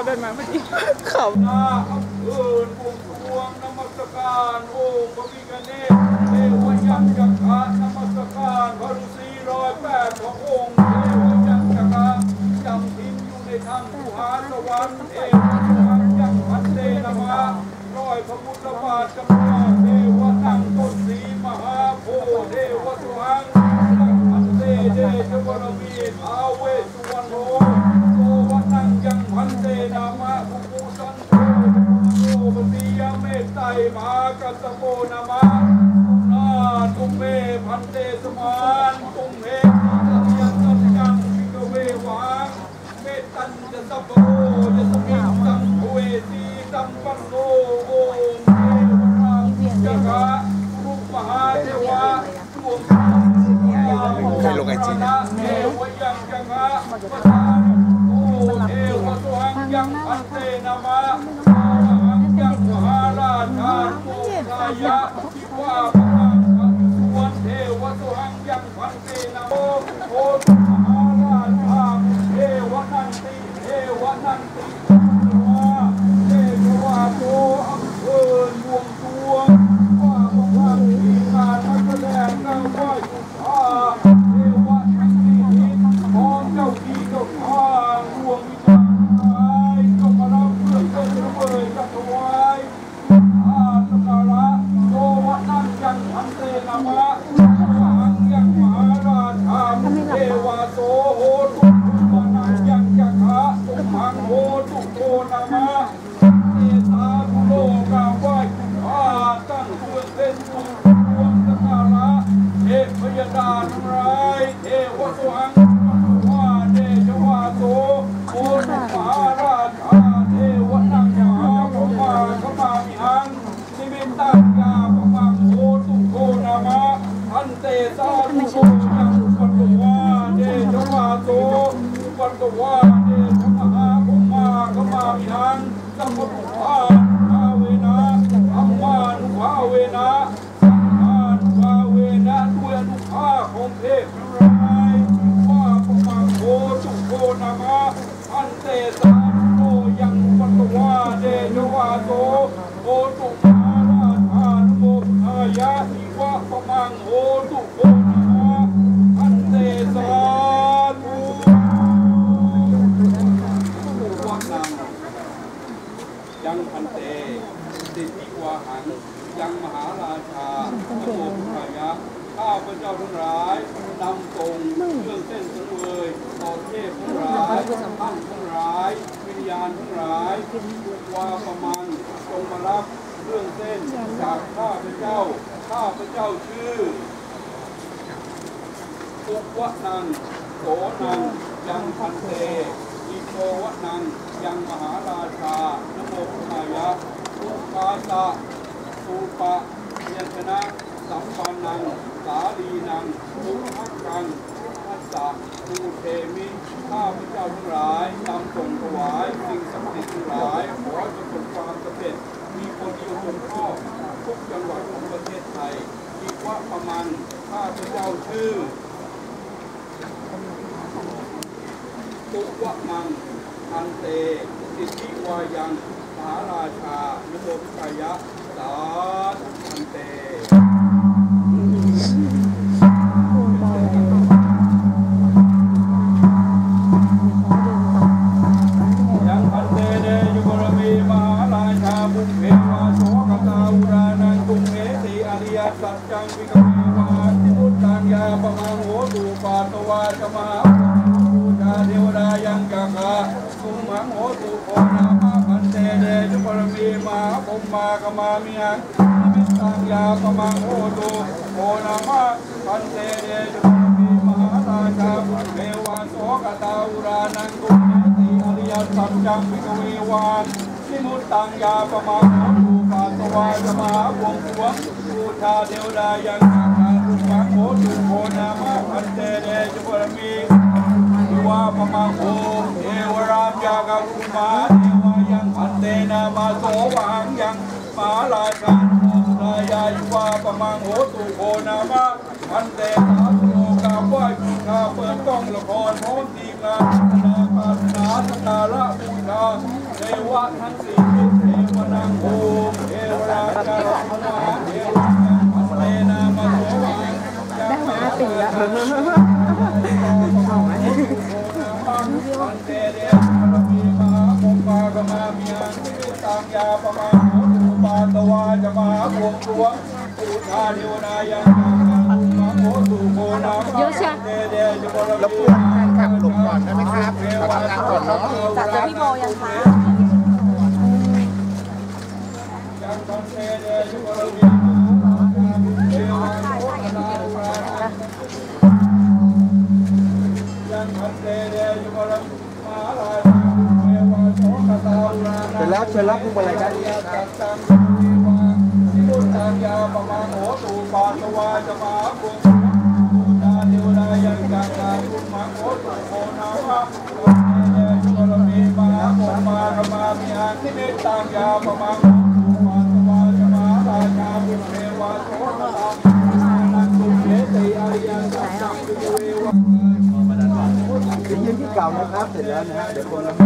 เดินมาเมื่อกี้ขำนาอำเภอพวงพวงนมัสการโอ้พระพิฆเนศเทวยันจักระนมัสการพระฤาษี108 พระองค์เทวยันจักระจำทินอยู่ในทางภูหาสวรรค์เทวยังพันเตนะมะพระพุทธบาทจำลองเทวนังต้นสีมหาโพธิ์เทวสวังพันเตเดชวรมีท้าวเวสสุวรรณโอโตวนังยังพันเตนามะภูภูสันโธโอปฏิยเมตไตมหากัสสโปนามะนาตุเมพันเตสมานตุเมตัญญังตัญญังวิกเววังเมตัญจะสัพโพจะสมิงสังเวสีสัมปันโนโอมเทวราจักระรูปมหาเทวะดวงจันทร์ยาวโลกานะเทวยังจักระประธานโอเทวสวังยังพันเตนะมะหังยังมหาราชาโมทายะทิวาพลังพันสวนเทวสวังยังพันเตนะโมโอตุมหาราชาเทวนันติเทวนันติว่าโตอำเภอหลวงสวงว่าพระพักมีการนักแสดงนางไหว้สุภาเทวะทั้งสี่ทิศของเจ้าที่เจ้าทางดวงวิญญาณร้ายจงมารับเพื่อเส้นระเบิดจักรวาลอาสการะโตวะนั่งยังพันเตนะมะหังยังมหาราชาเทวะโสโหตุวะนั่งยังจักระตุมังโหตุโตนะมะโลกาไหว้ข้าตั้งเพื่อเส้นดวงสักการะเทพยดาทั้งหลายเทวสวังว่าเดชวาโสโอนุมหาราชาเทวนังมหาพมาขมามิหังนิมิตตัญญาปมังโหตุโกนามะอันเตสาธุโกยังปัตตวาเดชวาโสปัตตวาเดชมหาพมาขมามิหังสัมพุทธาอัมมานุภาเวนะสัมมานุภาเวนะด้วยอนุภาพของเทพทั้งหลายว่าพระมังโคจุโกนามะอันเตสาโนยังปัตตวาเดชวาโสโอตุมหาราชานุโมทายะอิวะพระมังโคจุโกนามะอันเตสาธุวะนังยังพันเตสิทธิวาหังยังมหาราชาพระโมกขายะข้าพระเจ้าทั้งหลายนำส่งเครื่องเส้นสังเวยต่อเทพทั้งหลายท่านทั้งหลายวิญญาณทั้งหลายทุกวาประมาณจงมารับเครื่องเส้นจากข้าพระเจ้าชื่อตุวะนังโสนังยังพันเตอิโกวะนังยังมหาราชานโมขายะสุปาตะสุปะยัญชนะสัมปันนังสาลีนังสุภักกังทัสสะภูเทมิข้าพเจ้าทั้งหลายนำส่งถวายสิ่งศักดิ์สิทธิ์ทั้งหลายขอให้ประสบความสำเร็จมีคนเดียวจงครอบทุกจังหวัดของประเทศไทยอีกว่าประมาณข้าพเจ้าชื่อตุวะมังอันเตสิทธิวายังมหาราชานโมทายะสาธุอันเตยังอันเตเดยุบรมีมหาราชาบุพเพวาโสกตาอุรานังตุงเอติอริยสัจจังวิกเมวาทิมุตตัญญาปมังโหตุปาตวาจมาเทวดายังจักระสุมังโหตุโอนามาพันเตเดจุปรมีมาภมมาขมามิหังนิมิตตัญญาปมังโหตุโอนามาพันเตเดจุปรมีมหาราชาบุพเพวาโสกตาอุรานังตุเมติอริยสัจจังวิกเววานนิมุตตัญญาปมังโหตุปาตวาจมาภวงภวงบูชาเทวดายังจักระสุมังโหตุโอนามาพันเตเดจุปรมีว่าพมังโอเทวรามยากาคุมาเทวายังพันเตนามาโสวังยังมหาราชาโมทายายุวาพมังโหตุโกนามะพันเตสาธุโลกาไหว้บูชาเปิดกล้องละครพร้อมทีมงานนาคาสนาสการะบูชาในวะทั้งสี่ทิศเทวนังโอมเทวราชาพนาเทวะอัสเรนามาโสวังได้มาปีละเอาไหมปันเตเดชปรมีมหาโมปากมามีอันติตังยาปมาโหตุปาตวาจะมาบวงสรวงอุทาเทวนายังมาโหตุโกนาเยอะใช่รบกวนแฟนคลับหลบก่อนได้ไหมครับขอทำงานก่อนเนาะจัดเจอพี่โมยังคะเสร็จแล้วเชิญรับพวงมาลัยได้พุทธังยาปมาโหตุปาตวาจะมาบุญพุทธาเทวดายังจังการุมังโหตุโคนามะเนจุกรมีมหาโมมากมามีอันทิเนตังยาปมาโหตุปาตวาจะมาราชาบุญเทวาโสตตังนันตุเยติอาริยังสัจจังปิเววะจะยืนที่เก่านะครับเสร็จแล้วนะฮะเดี๋ยวคนละ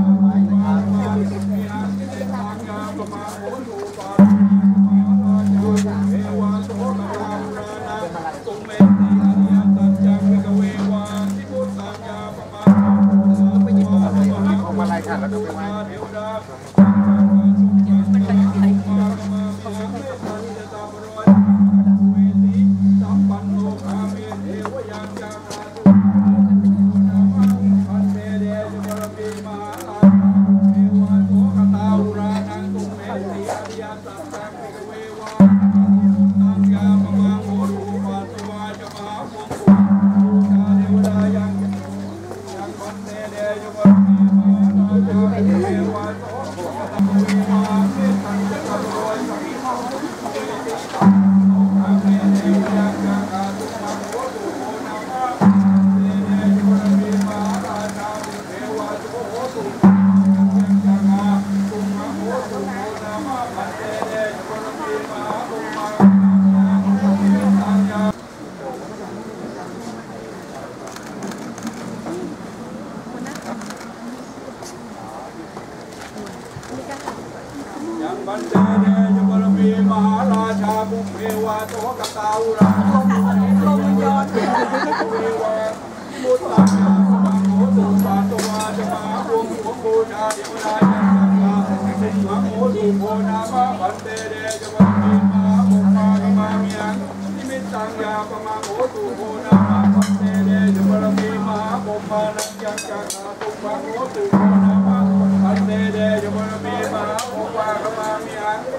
บันเดเดยบรมีมหาราชาบุพเพวาโสกตาอุราลมยอนเววาพุทธังยาปมาโหตุปาตวาจะมาบวงสรวงบูชาเทวดายังจังกาสิงหโหตุโพนามะบันเดเดยบรมีมหาโมปากมามีอันนิมิตังยาปมาโหตุโพนามะบันเดเดยบรมีมหาโมมานังยังจังกาตุมะโหตุโพนามะบันเดเดยบรมีมหาโมปากมามีอัน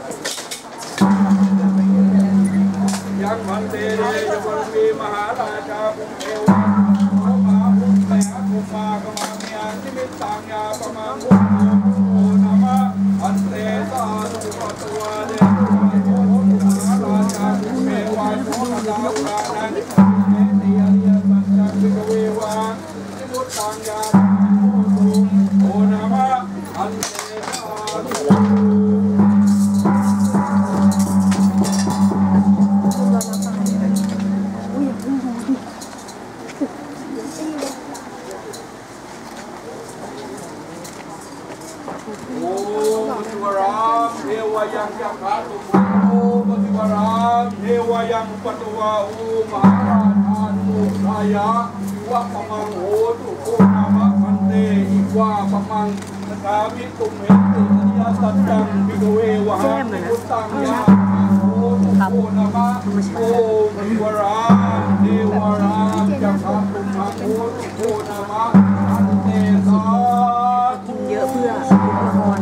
ยังมันเตเดยบรมีมหาราชาบุพเพวาโสมาบุพเพภูมากมามีอันนิมิตังยาปมาโหตุโพนามะอันเตสาธุปัตวาเดโหตุมหาราชาบุพเพวาโสกตาอุรานันเมติอริยสัจจังวิกเววานิมุตตังยาปมาโหตุโพนามะอันเตสาธุยังจักขาตุโอปฏิวรามเทวยังปัตวาโอมหาราชานุทายะวะปมังโหตุโกนามะพันเตอิวะปมังสกามิตุเมตุอริยสัจจังภิกขเววะพุทธังยะโหตุโกนามะโอปฏิวรามเทวรามจักขาตุโหตุโกนามะพันเตสาธุเยอะเพื่อ